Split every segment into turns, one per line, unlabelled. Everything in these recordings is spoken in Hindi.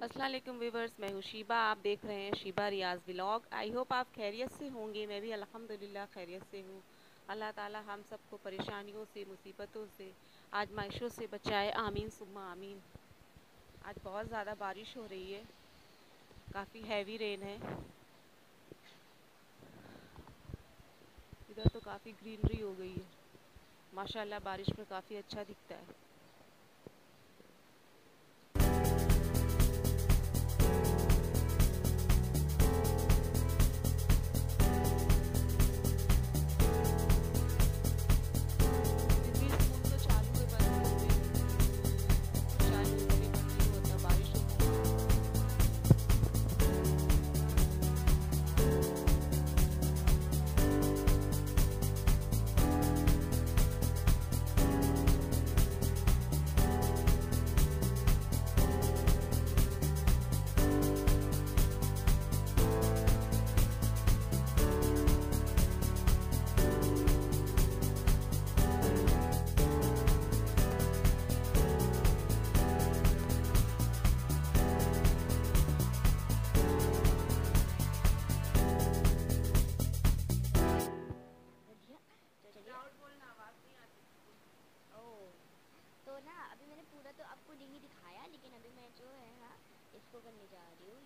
अस्सलाम वालेकुम व्यूवर्स, मैं हूँ शीबा। आप देख रहे हैं Sheeba Riaz vlog. I hope आप खैरियत से होंगे। मैं भी अल्हम्दुलिल्लाह खैरियत से हूँ। अल्लाह ताला हम सबको परेशानियों से, मुसीबतों से, आजमाइशों से बचाए। आमीन सुम्मा आमीन। आज बहुत ज़्यादा बारिश हो रही है, काफ़ी हैवी रेन है। इधर तो काफ़ी ग्रीनरी हो गई है माशाल्लाह। बारिश में काफ़ी अच्छा दिखता है। फिर भी स्कूल तो चालू है, बंद नहीं हुए। स्कूल चालू है, कभी बंद नहीं होता, बारिश होती है।
बढ़िया। तो चलिए।
लाउड बोलना, आवाज़ नहीं आती।
ओह, तो ना अभी मैंने पूरा तो आपको नहीं दिखाया, लेकिन अभी मैं जो है ना इसको करने जा रही हूँ।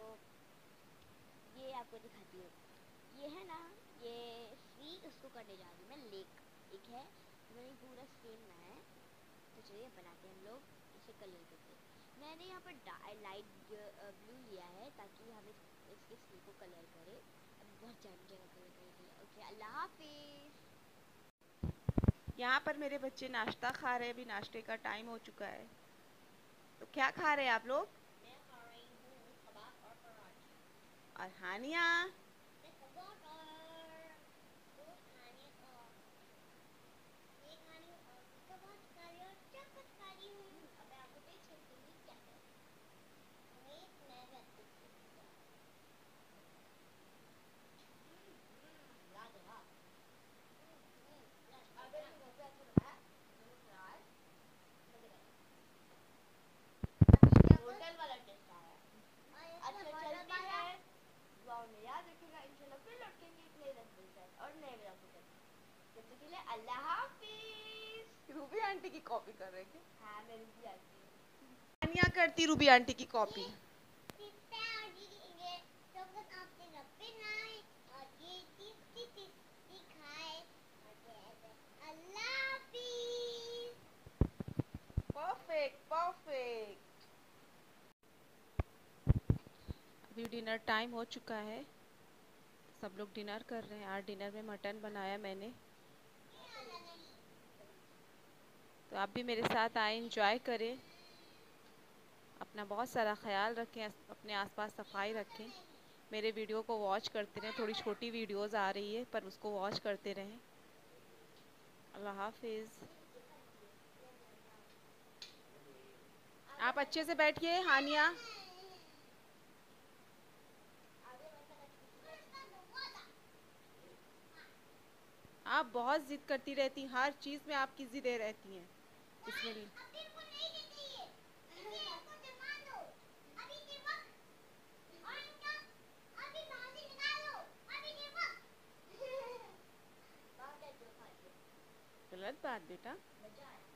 ये आपको दिखाती हूँ। ये है ना, ये सी उसको करने जा रही हूँ मैं। लेक एक है, तो मैंने पूरा सेम बनाया है। तो चलिए बनाते हैं हम लोग। इसे कलर करते हैं। मैंने यहाँ पर लाइट ब्लू लिया है ताकि हम इसके सी को कलर करें। अभी बहुत जानी जगह कलर करेंगे। ओके, अल्लाह हाफिज़।
यहाँ पर मेरे बच्चे नाश्ता खा रहे हैं। अभी नाश्ते का टाइम हो चुका है। तो क्या खा रहे हैं आप लोग?
मैं खा रही हूँ कबाब और पराठे।
और हानिया?
मैं कबाब और रोस्ट खाने और ये खा रही हूँ और भी कबाब खा रही हूँ और चपाती खा रही हूँ। अब मैं आपको देख सकती हूँ क्या कर रही हूँ। मैं रखती हूँ। लाजवाब। अगर तुम्हें पे अच्छा लगा नमस्कार। होटल वाला टेस्ट आया। अच्छा चलते हैं। दुआओं में याद रखिएगा। इंशाल्लाह फिर लौटेंगे एक नए रंग के साथ और नए व्लॉग के साथ। तब तक के लिए अल्लाह हाफिज।
रूबी आंटी की कॉपी कर रहे थे।
हाँ, मैं रुक जाती हूँ।
हानिया करती रूबी आंटी की कॉपी। Perfect perfect. अभी डिनर टाइम हो चुका है। सब लोग डिनर कर रहे हैं। आज डिनर में मटन बनाया मैंने। तो आप भी मेरे साथ आए, इंजॉय करें। अपना बहुत सारा ख्याल रखें, अपने आसपास सफाई रखें। मेरे वीडियो को वॉच करते रहें। थोड़ी छोटी वीडियोस आ रही है पर उसको वॉच करते रहें। अल्लाह हाफिज़। आप अच्छे से बैठिए हानिया। आप बहुत जिद करती रहती, हर चीज़ में आपकी जिदें रहती हैं। बिस्मिल्लाह। गलत बात बेटा।